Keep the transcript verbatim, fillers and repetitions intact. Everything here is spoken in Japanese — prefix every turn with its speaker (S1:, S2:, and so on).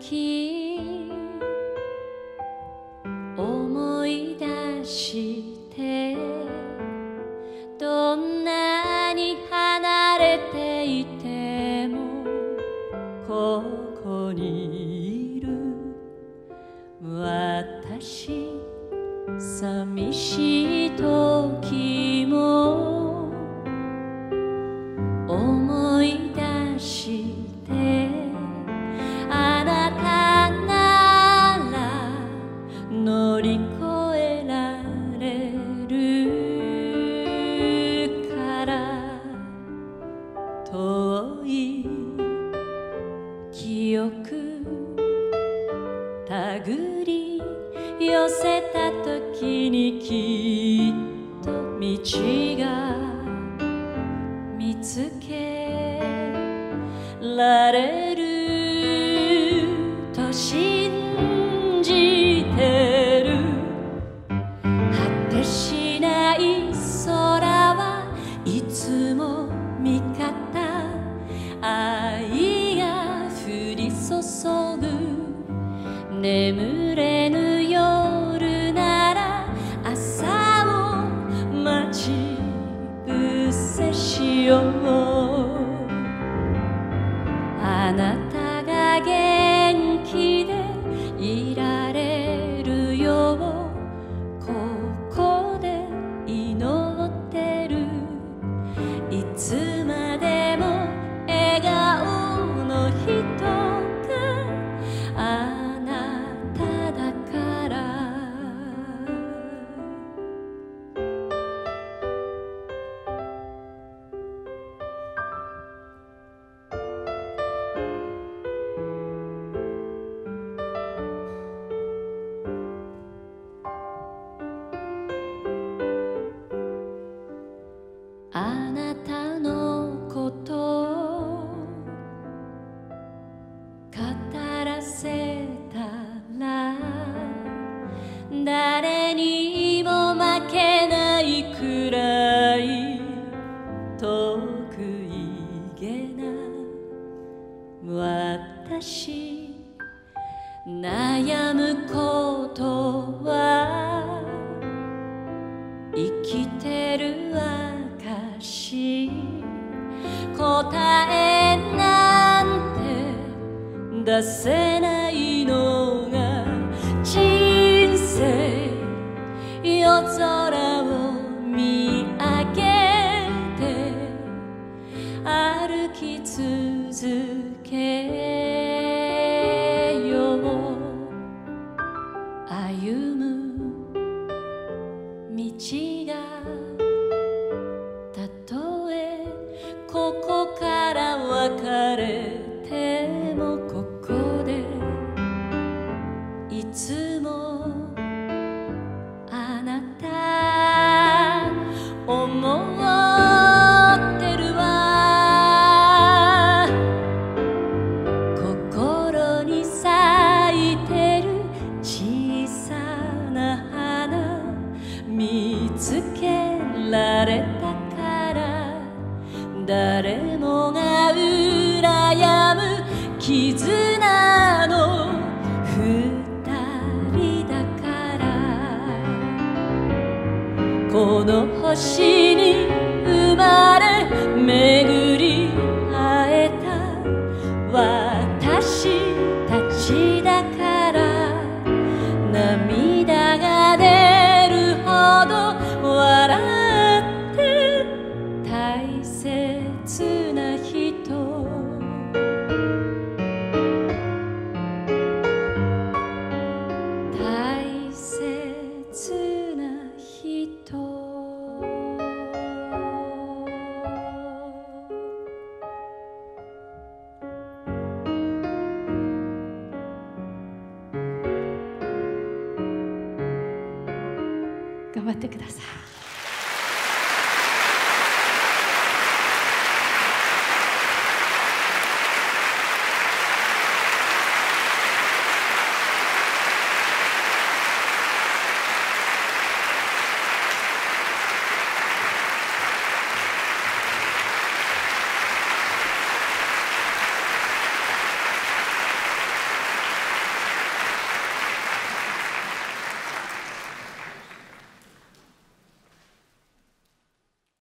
S1: 時思い出してどんなに離れていてもここにいる私寂しい時も思い出してあなたなら乗り越えられるから遠い記憶手繰り寄せた時にきっと道が見つけられると信じてる果てしない空はいつも味方愛が降り注ぐ眠れぬ夜なら朝を待ち伏せしようあなたが元気でいられるようここで祈ってるいつまでも笑顔の人があなただからあなたのことを語らせたら誰にも負けないくらい得意げな私悩むことは生きてる証答えなんて出せないのが人生夜空を見上げて歩き続けよう歩む道がたとえここから別れてもここでいつもあなた思ってるわ心に咲いてる小さな花見つけられたから誰もがうらやむ絆の二人だからこの星に生まれ巡り会えた私たちだから涙が出るほど笑って大切な人大切な人頑張ってください。